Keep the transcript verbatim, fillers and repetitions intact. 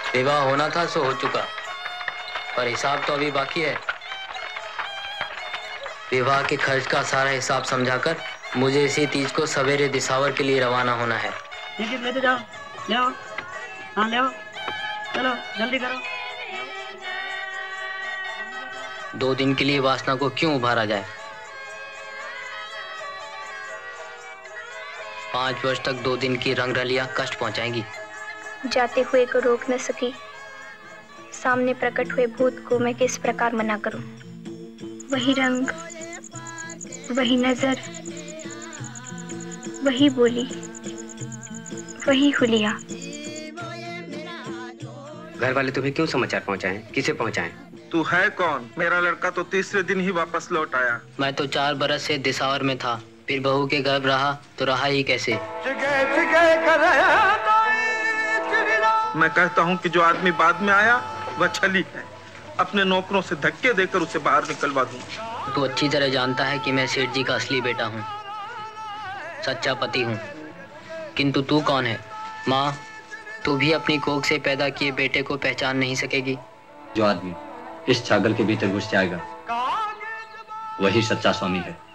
विवाह होना था सो हो चुका, पर हिसाब तो अभी बाकी है। विवाह के खर्च का सारा हिसाब समझाकर मुझे इसी तीज को सवेरे दिसावर के लिए रवाना होना है। ठीक है, लेते जाओ, ले आओ, हाँ ले आओ, चलो जल्दी करो। दो दिन के लिए वासना को क्यों उभारा जाए? पांच वर्ष तक दो दिन की रंगरलियां कष्ट पहुंचाएंगी। जाते हुए को रोक न सकी, सामने प्रकट हुए भूत को मैं किस प्रकार मना करूं? वही रंग, वही नजर, वही बोली, वही हुलिया। घर वाले तुम्हें क्यों समाचार पहुंचाएं? किसे पहुंचाएं? तू है कौन? मेरा लड़का तो तीसरे दिन ही वापस लौट आया। मैं तो चार बरस से दिसावर में था, फिर बहू के गर्भ रहा तो रहा ही कैसे? मैं कहता हूँ कि जो आदमी बाद में आया वह छली है। अपने नौकरों से धक्के देकर उसे बाहर निकलवा दूं। तू अच्छी तरह जानता है कि मैं सेठ जी का असली बेटा हूँ, सच्चा पति हूँ। किंतु तू कौन है? माँ, तू भी अपनी कोख से पैदा किए बेटे को पहचान नहीं सकेगी। जो आदमी इस छागल के भीतर घुस जाएगा वही सच्चा स्वामी है।